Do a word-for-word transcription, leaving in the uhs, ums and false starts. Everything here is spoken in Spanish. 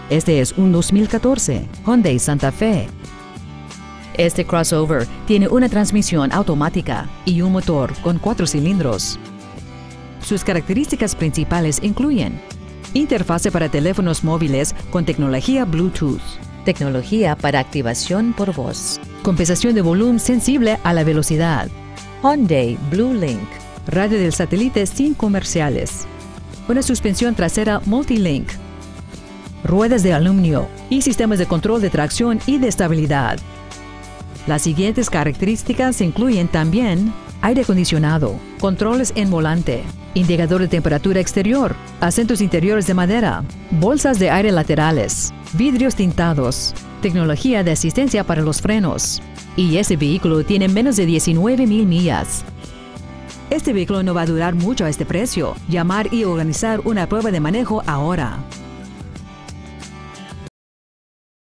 Este es un dos mil catorce Hyundai Santa Fe. Este crossover tiene una transmisión automática y un motor con cuatro cilindros. Sus características principales incluyen interfase para teléfonos móviles con tecnología Bluetooth, tecnología para activación por voz, compensación de volumen sensible a la velocidad, Hyundai Blue Link, radio del satélite sin comerciales, una suspensión trasera Multilink, ruedas de aluminio y sistemas de control de tracción y de estabilidad. Las siguientes características incluyen también aire acondicionado, controles en volante, indicador de temperatura exterior, asientos interiores de madera, bolsas de aire laterales, vidrios tintados, tecnología de asistencia para los frenos. Y ese vehículo tiene menos de diecinueve mil millas. Este vehículo no va a durar mucho a este precio. Llamar y organizar una prueba de manejo ahora.